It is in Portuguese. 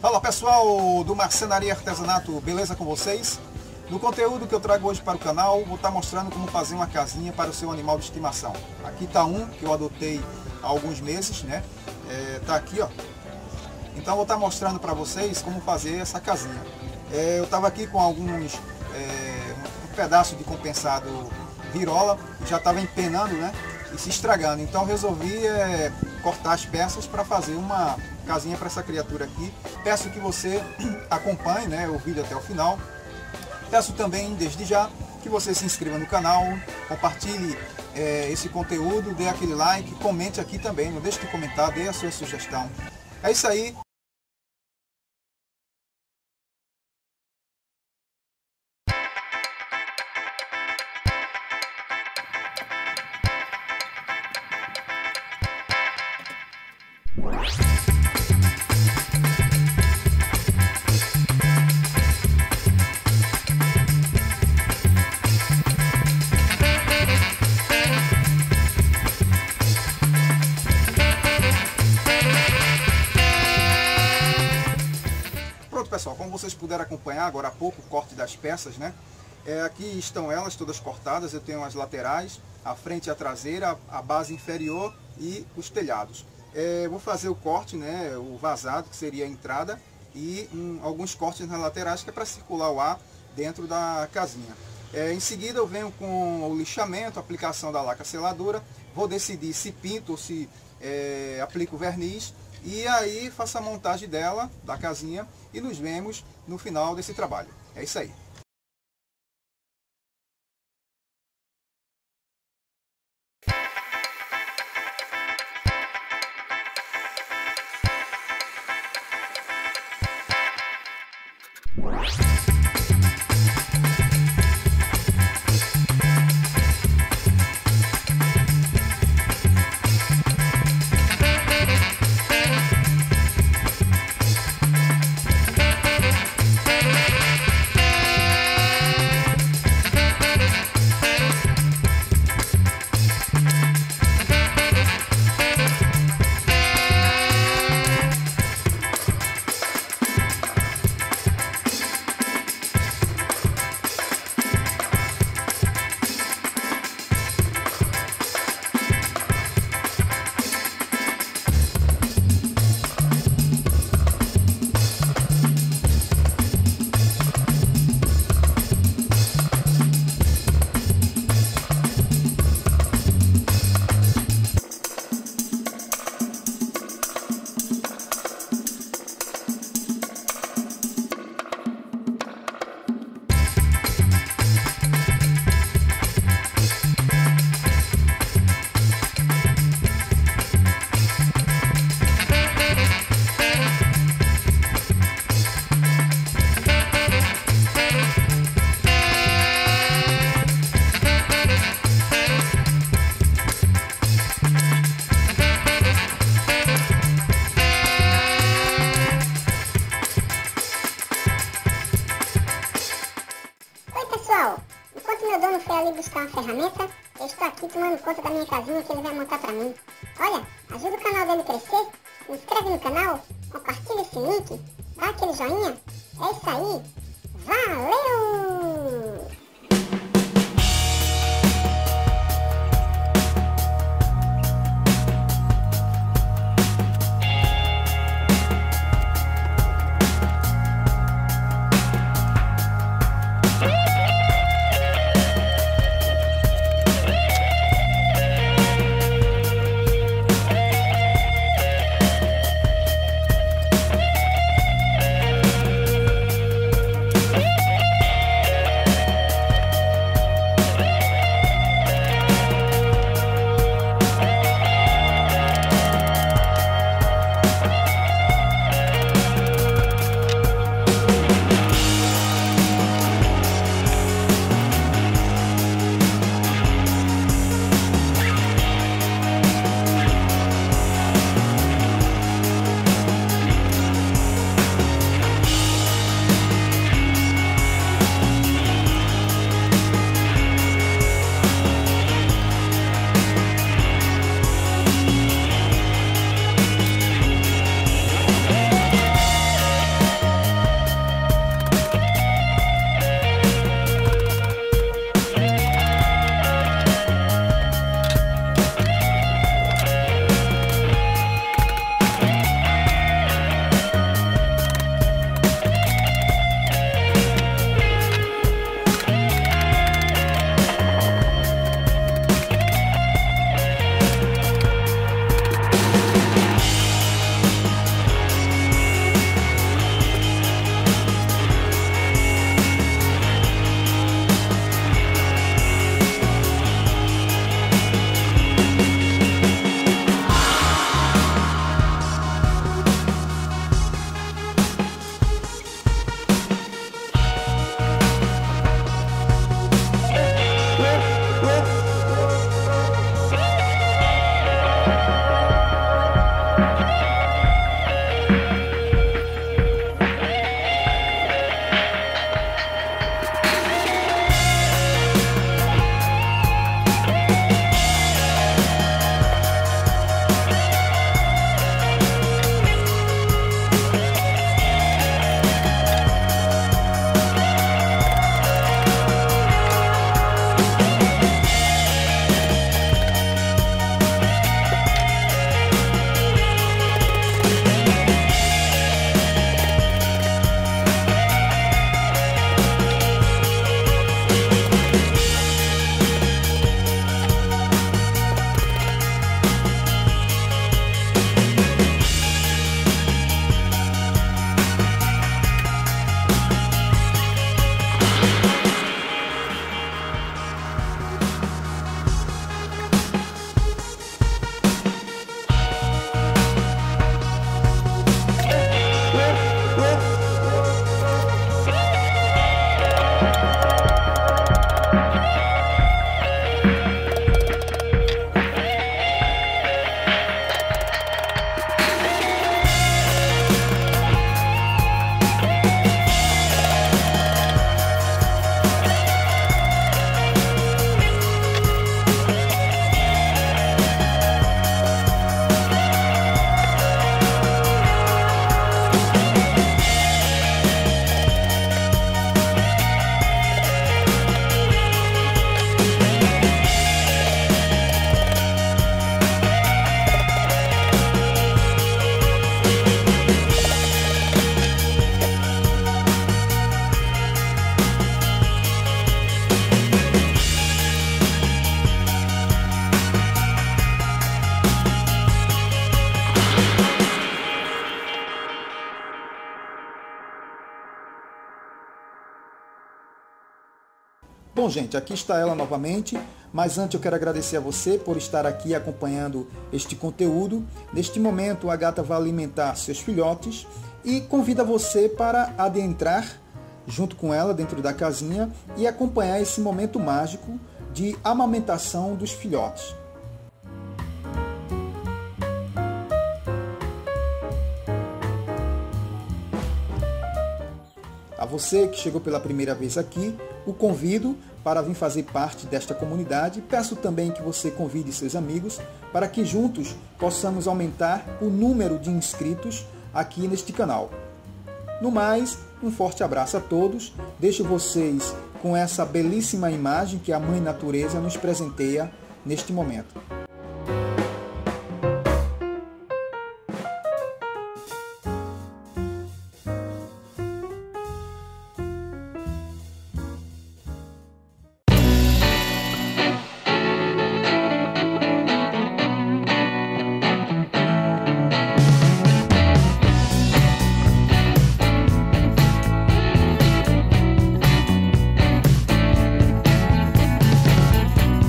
Fala pessoal do Marcenaria Artesanato, beleza com vocês? No conteúdo que eu trago hoje para o canal, vou estar mostrando como fazer uma casinha para o seu animal de estimação. Aqui está um que eu adotei há alguns meses, né? Tá aqui, ó. Então vou estar mostrando para vocês como fazer essa casinha. Eu estava aqui com alguns um pedaço de compensado virola, que já estava empenando, né? E se estragando. Então resolvi cortar as peças para fazer uma casinha para essa criatura aqui. Peço que você acompanhe, né, o vídeo até o final. Peço também, desde já, que você se inscreva no canal, compartilhe esse conteúdo, dê aquele like, comente aqui também, não deixe de comentar, dê a sua sugestão. É isso aí. Pronto pessoal, como vocês puderam acompanhar agora há pouco o corte das peças, né? Aqui estão elas todas cortadas, eu tenho as laterais, a frente e a traseira, a base inferior e os telhados. Vou fazer o corte, né, o vazado, que seria a entrada, e alguns cortes nas laterais, que é para circular o ar dentro da casinha. Em seguida eu venho com o lixamento, aplicação da laca seladora, vou decidir se pinto ou se aplico verniz, e aí faço a montagem dela, da casinha, e nos vemos no final desse trabalho. É isso aí. Enquanto meu dono foi ali buscar uma ferramenta, eu estou aqui tomando conta da minha casinha que ele vai montar pra mim. Olha, ajuda o canal dele a crescer, se inscreve no canal, compartilha esse link, dá aquele joinha. É isso aí, valeu! Bom, gente, aqui está ela novamente, mas antes eu quero agradecer a você por estar aqui acompanhando este conteúdo. Neste momento, a gata vai alimentar seus filhotes e convida você para adentrar junto com ela dentro da casinha e acompanhar esse momento mágico de amamentação dos filhotes. A você que chegou pela primeira vez aqui, o convido para vir fazer parte desta comunidade. Peço também que você convide seus amigos para que juntos possamos aumentar o número de inscritos aqui neste canal. No mais, um forte abraço a todos. Deixo vocês com essa belíssima imagem que a Mãe Natureza nos presenteia neste momento.